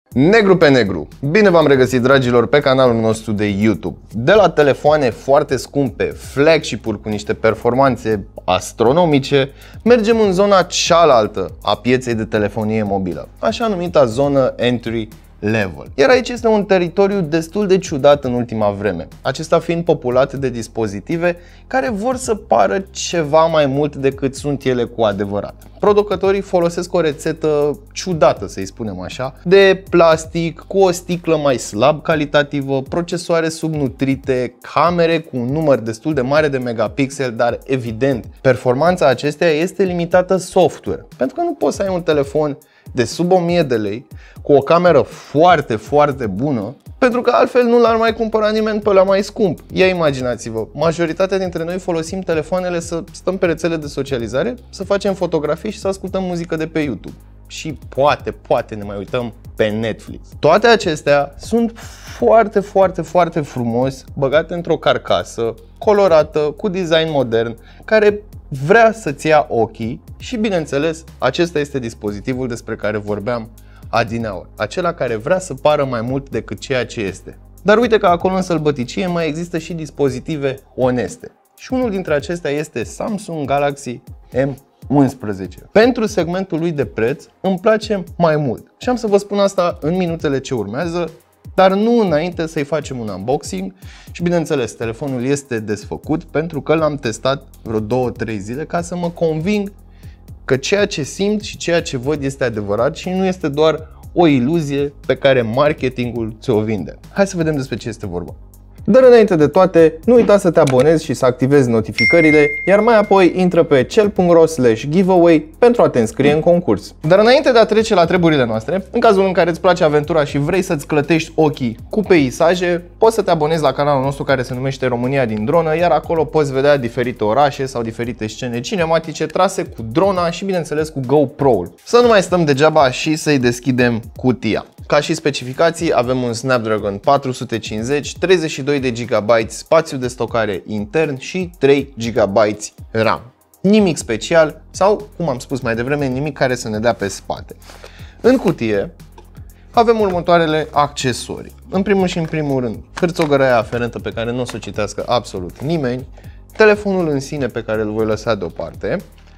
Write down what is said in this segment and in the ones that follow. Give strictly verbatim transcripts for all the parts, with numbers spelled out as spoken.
Negru pe negru! Bine v-am regăsit, dragilor, pe canalul nostru de YouTube. De la telefoane foarte scumpe, flagship-uri cu niște performanțe astronomice, mergem în zona cealaltă a pieței de telefonie mobilă, așa numita zonă entry level. Iar aici este un teritoriu destul de ciudat în ultima vreme, acesta fiind populat de dispozitive care vor să pară ceva mai mult decât sunt ele cu adevărat. Producătorii folosesc o rețetă ciudată, să-i spunem așa, de plastic cu o sticlă mai slab calitativă, procesoare subnutrite, camere cu un număr destul de mare de megapixeli, dar evident, performanța acesteia este limitată software, pentru că nu poți să ai un telefon de sub o mie de lei cu o cameră foarte, foarte bună, pentru că altfel nu l-ar mai cumpăra nimeni pe la mai scump. Ia imaginați-vă, majoritatea dintre noi folosim telefoanele să stăm pe rețele de socializare, să facem fotografii și să ascultăm muzică de pe YouTube. Și poate, poate ne mai uităm pe Netflix. Toate acestea sunt foarte, foarte, foarte frumos băgate într-o carcasă colorată, cu design modern, care vrea să-ți ia ochii și, bineînțeles, acesta este dispozitivul despre care vorbeam adineauri, acela care vrea să pară mai mult decât ceea ce este. Dar uite că acolo în sălbăticie mai există și dispozitive oneste. Și unul dintre acestea este Samsung Galaxy M unsprezece. Pentru segmentul lui de preț îmi place mai mult. Și am să vă spun asta în minutele ce urmează, dar nu înainte să-i facem un unboxing. Și bineînțeles, telefonul este desfăcut pentru că l-am testat vreo două trei zile ca să mă conving că ceea ce simt și ceea ce văd este adevărat și nu este doar o iluzie pe care marketingul ți-o vinde. Hai să vedem despre ce este vorba. Dar înainte de toate, nu uita să te abonezi și să activezi notificările, iar mai apoi intră pe cel punct ro slash giveaway pentru a te înscrie în concurs. Dar înainte de a trece la treburile noastre, în cazul în care îți place aventura și vrei să-ți clătești ochii cu peisaje, poți să te abonezi la canalul nostru care se numește România din dronă, iar acolo poți vedea diferite orașe sau diferite scene cinematice trase cu drona și, bineînțeles, cu GoPro-ul. Să nu mai stăm degeaba și să-i deschidem cutia. Ca și specificații, avem un Snapdragon patru sute cincizeci, treizeci și doi de gigabyte spațiu de stocare intern și trei gigabyte RAM. Nimic special sau, cum am spus mai devreme, nimic care să ne dea pe spate. În cutie avem următoarele accesorii. În primul și în primul rând, hârțogăraia aferentă pe care nu o să o citească absolut nimeni, telefonul în sine pe care îl voi lăsa deoparte,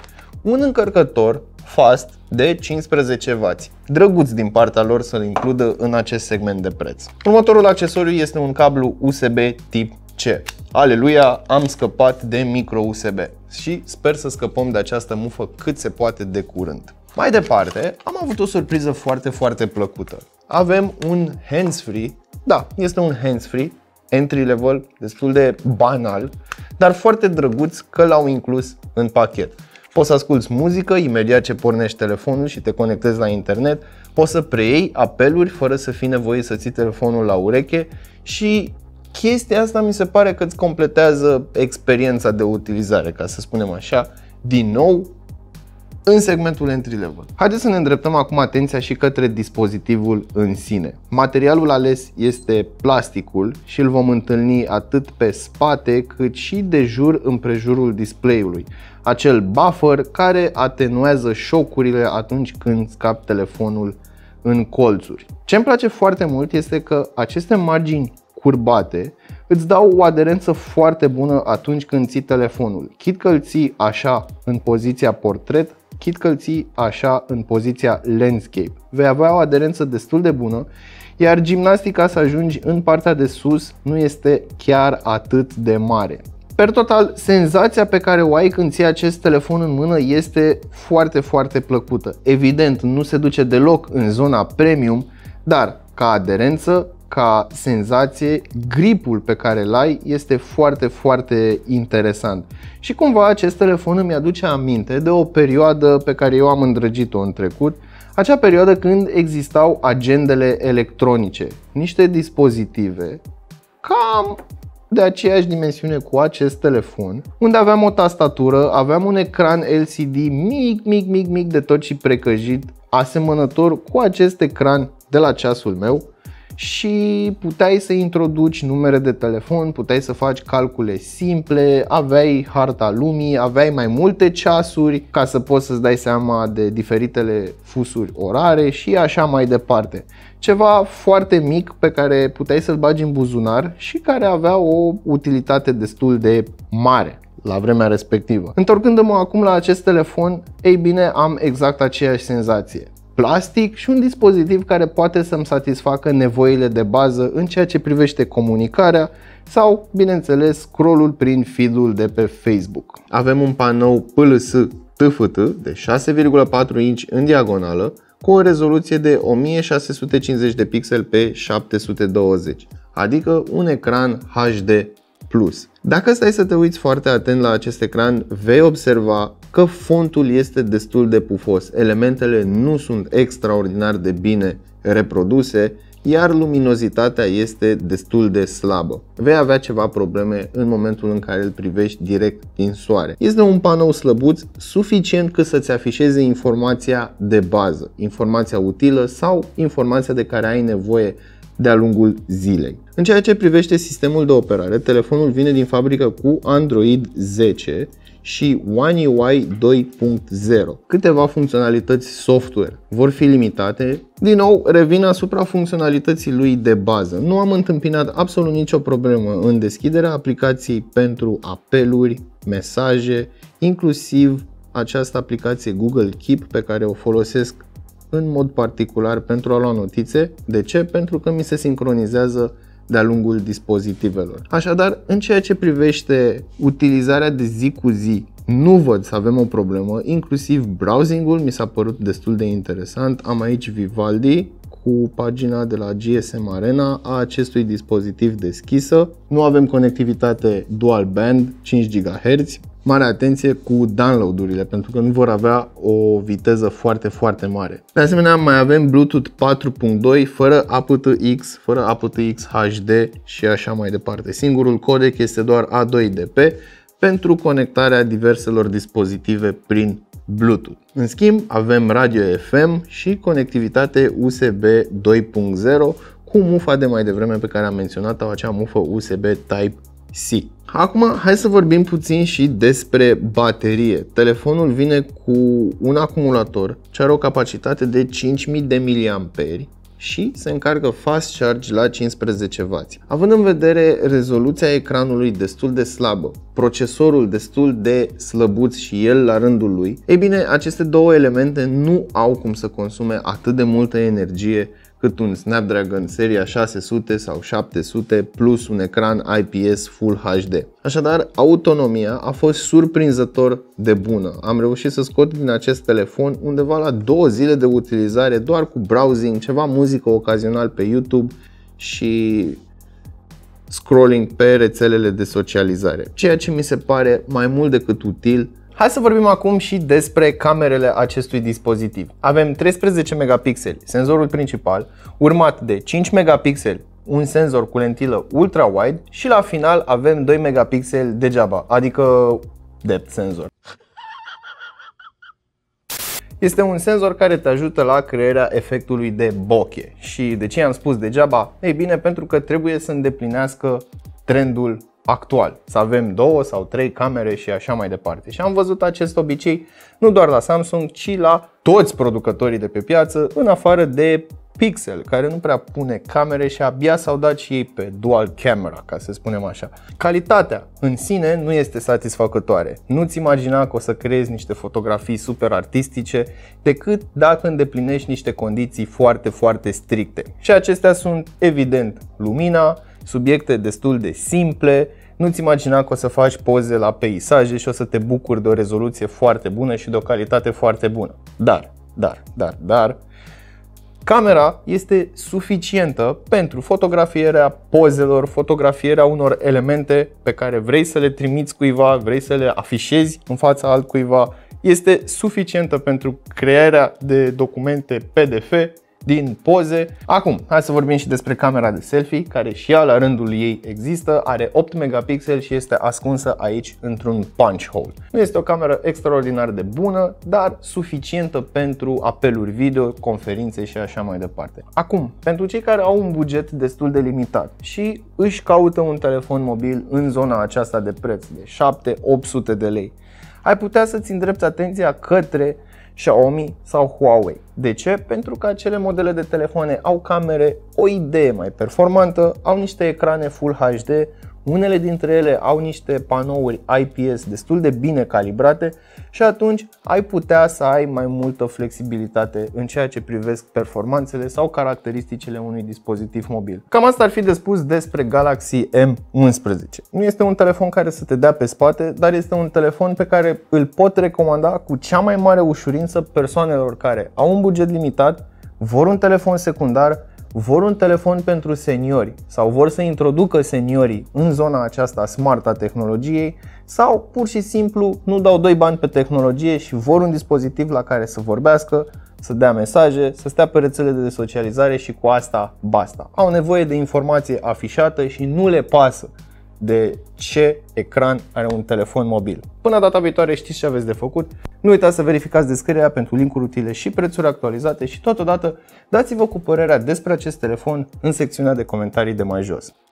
un încărcător fast de cincisprezece wați, drăguț din partea lor să-l includă în acest segment de preț. Următorul accesoriu este un cablu U S B tip C. Aleluia, am scăpat de micro U S B și sper să scăpăm de această mufă cât se poate de curând. Mai departe, am avut o surpriză foarte, foarte plăcută. Avem un hands-free, da, este un hands-free, entry level, destul de banal, dar foarte drăguț că l-au inclus în pachet. Poți să asculți muzică imediat ce pornești telefonul și te conectezi la internet, poți să preiei apeluri fără să fii nevoit să ții telefonul la ureche și chestia asta mi se pare că îți completează experiența de utilizare, ca să spunem așa, din nou în segmentul entry level. Haideți să ne îndreptăm acum atenția și către dispozitivul în sine. Materialul ales este plasticul și îl vom întâlni atât pe spate cât și de jur împrejurul display-ului. Acel buffer care atenuează șocurile atunci când scapi telefonul în colțuri. Ce îmi place foarte mult este că aceste margini curbate îți dau o aderență foarte bună atunci când ții telefonul. Chit că îl ții așa în poziția portret, chit că îl ții așa în poziția landscape. Vei avea o aderență destul de bună, iar gimnastica să ajungi în partea de sus nu este chiar atât de mare. Per total, senzația pe care o ai când ții acest telefon în mână este foarte, foarte plăcută. Evident, nu se duce deloc în zona premium, dar ca aderență, ca senzație, gripul pe care îl ai este foarte, foarte interesant. Și cumva acest telefon îmi aduce aminte de o perioadă pe care eu am îndrăgit-o în trecut, acea perioadă când existau agendele electronice, niște dispozitive cam de aceeași dimensiune cu acest telefon, unde aveam o tastatură, aveam un ecran L C D mic, mic, mic, mic de tot și precăjit, asemănător cu acest ecran de la ceasul meu. și puteai să introduci numere de telefon, puteai să faci calcule simple, aveai harta lumii, aveai mai multe ceasuri ca să poți să-ți dai seama de diferitele fusuri orare și așa mai departe. Ceva foarte mic pe care puteai să-l bagi în buzunar și care avea o utilitate destul de mare la vremea respectivă. Întorcându-mă acum la acest telefon, ei bine, am exact aceeași senzație. Plastic și un dispozitiv care poate să-mi satisfacă nevoile de bază în ceea ce privește comunicarea sau, bineînțeles, scroll-ul prin feed-ul de pe Facebook. Avem un panou P L S T F T de șase virgulă patru inci în diagonală cu o rezoluție de o mie șase sute cincizeci de pixeli pe șapte sute douăzeci, adică un ecran H D plus. Dacă stai să te uiți foarte atent la acest ecran, vei observa că fontul este destul de pufos, elementele nu sunt extraordinar de bine reproduse, iar luminozitatea este destul de slabă. Vei avea ceva probleme în momentul în care îl privești direct din soare. Este un panou slăbuț, suficient cât să-ți afișeze informația de bază, informația utilă sau informația de care ai nevoie de-a lungul zilei. În ceea ce privește sistemul de operare, telefonul vine din fabrică cu Android zece și One U I doi punct zero. Câteva funcționalități software vor fi limitate. Din nou, revin asupra funcționalității lui de bază. Nu am întâmpinat absolut nicio problemă în deschiderea aplicației pentru apeluri, mesaje, inclusiv această aplicație Google Keep pe care o folosesc în mod particular pentru a lua notițe. De ce? Pentru că mi se sincronizează de-a lungul dispozitivelor. Așadar, în ceea ce privește utilizarea de zi cu zi, nu văd să avem o problemă, inclusiv browsing-ul mi s-a părut destul de interesant. Am aici Vivaldi cu pagina de la G S M Arena a acestui dispozitiv deschisă. Nu avem conectivitate dual band cinci gigahertz. Mare atenție cu download-urile, pentru că nu vor avea o viteză foarte, foarte mare. De asemenea, mai avem Bluetooth patru punct doi fără A P T X, fără A P T X H D și așa mai departe. Singurul codec este doar A doi D P pentru conectarea diverselor dispozitive prin Bluetooth. În schimb, avem radio F M și conectivitate U S B doi punct zero cu mufa de mai devreme pe care am menționat-o, acea mufă U S B Type-C. Acum, hai să vorbim puțin și despre baterie. Telefonul vine cu un acumulator ce are o capacitate de cinci mii de miliamperi și se încarcă fast charge la cincisprezece wați. Având în vedere rezoluția ecranului destul de slabă, procesorul destul de slăbuț și el la rândul lui, ei bine, aceste două elemente nu au cum să consume atât de multă energie cât un Snapdragon seria șase sute sau șapte sute plus un ecran I P S Full H D. Așadar, autonomia a fost surprinzător de bună. Am reușit să scot din acest telefon undeva la două zile de utilizare doar cu browsing, ceva muzică ocazional pe YouTube și scrolling pe rețelele de socializare, ceea ce mi se pare mai mult decât util. Hai să vorbim acum și despre camerele acestui dispozitiv. Avem treisprezece megapixeli, senzorul principal, urmat de cinci megapixeli, un senzor cu lentilă ultra-wide și la final avem doi megapixeli degeaba, adică depth sensor. Este un senzor care te ajută la crearea efectului de bokeh. Și de ce am spus degeaba? Ei bine, pentru că trebuie să îndeplinească trendul actual, să avem două sau trei camere și așa mai departe. Și am văzut acest obicei nu doar la Samsung, ci la toți producătorii de pe piață, în afară de Pixel, care nu prea pune camere și abia s-au dat și ei pe dual camera, ca să spunem așa. Calitatea în sine nu este satisfăcătoare. Nu-ți imagina că o să creezi niște fotografii super artistice decât dacă îndeplinești niște condiții foarte, foarte stricte. Și acestea sunt, evident, lumina, subiecte destul de simple. Nu-ți imagina că o să faci poze la peisaje și o să te bucuri de o rezoluție foarte bună și de o calitate foarte bună. Dar, dar, dar, dar, camera este suficientă pentru fotografierea pozelor, fotografierea unor elemente pe care vrei să le trimiți cuiva, vrei să le afișezi în fața altcuiva. Este suficientă pentru crearea de documente P D F din poze. Acum, hai să vorbim și despre camera de selfie, care și ea la rândul ei există, are opt megapixeli și este ascunsă aici într-un punch hole. Nu este o cameră extraordinar de bună, dar suficientă pentru apeluri video, conferințe și așa mai departe. Acum, pentru cei care au un buget destul de limitat și își caută un telefon mobil în zona aceasta de preț de șapte opt sute de lei, ai putea să-ți îndrepți atenția către Xiaomi sau Huawei. De ce? Pentru că acele modele de telefoane au camere o idee mai performantă, au niște ecrane Full H D, unele dintre ele au niște panouri I P S destul de bine calibrate și atunci ai putea să ai mai multă flexibilitate în ceea ce privesc performanțele sau caracteristicile unui dispozitiv mobil. Cam asta ar fi de spus despre Galaxy M unsprezece. Nu este un telefon care să te dea pe spate, dar este un telefon pe care îl pot recomanda cu cea mai mare ușurință persoanelor care au un buget limitat, vor un telefon secundar, vor un telefon pentru seniori sau vor să introducă seniorii în zona aceasta smart a tehnologiei sau pur și simplu nu dau doi bani pe tehnologie și vor un dispozitiv la care să vorbească, să dea mesaje, să stea pe rețelele de socializare și cu asta basta. Au nevoie de informație afișată și nu le pasă de ce ecran are un telefon mobil. Până data viitoare știți ce aveți de făcut. Nu uitați să verificați descrierea pentru linkuri utile și prețuri actualizate și totodată dați-vă cu părerea despre acest telefon în secțiunea de comentarii de mai jos.